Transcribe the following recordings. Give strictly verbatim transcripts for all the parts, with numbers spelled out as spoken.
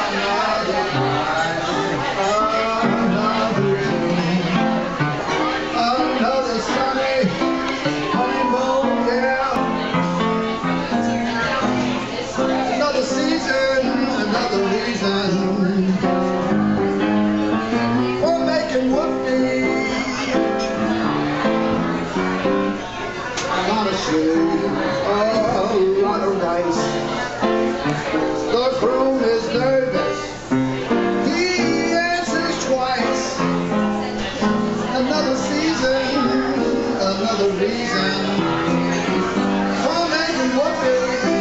Another sunny rainbow, yeah. Another season, another reason for making whoopee. I gotta shave a lot of rice. The groom is nervous. He answers twice. Another season, another reason for making whoopee.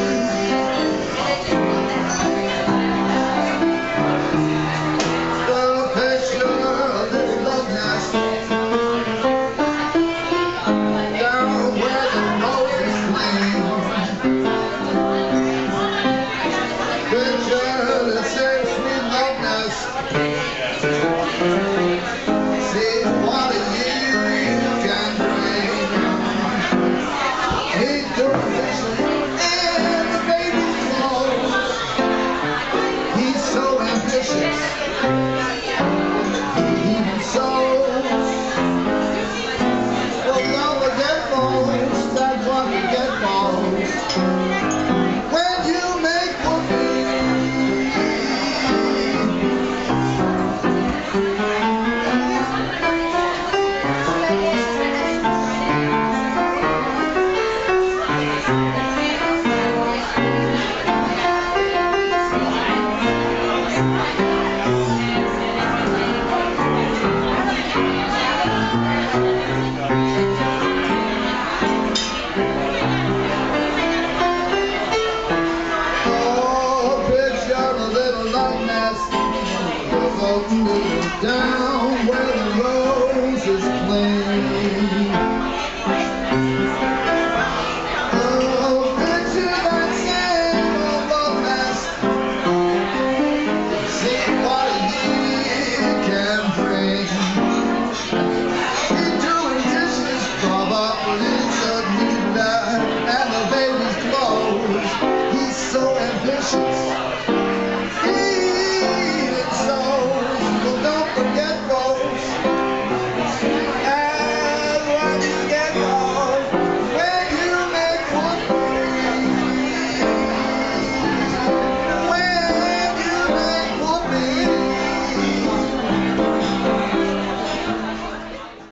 The picture of this love nest down where the roses cling. Picture that says sweet love nest. See what a year can bring. He's doing vision and the baby's close. He's so ambitious. He even sows. Well, don't forget, folks, that's what we get, folks. When you make whoopee. Down where the roses cling. Oh, picture that same old love nest. See what a year can bring. He's doing dishes, probably should need that, and the baby's clothes. He's so ambitious.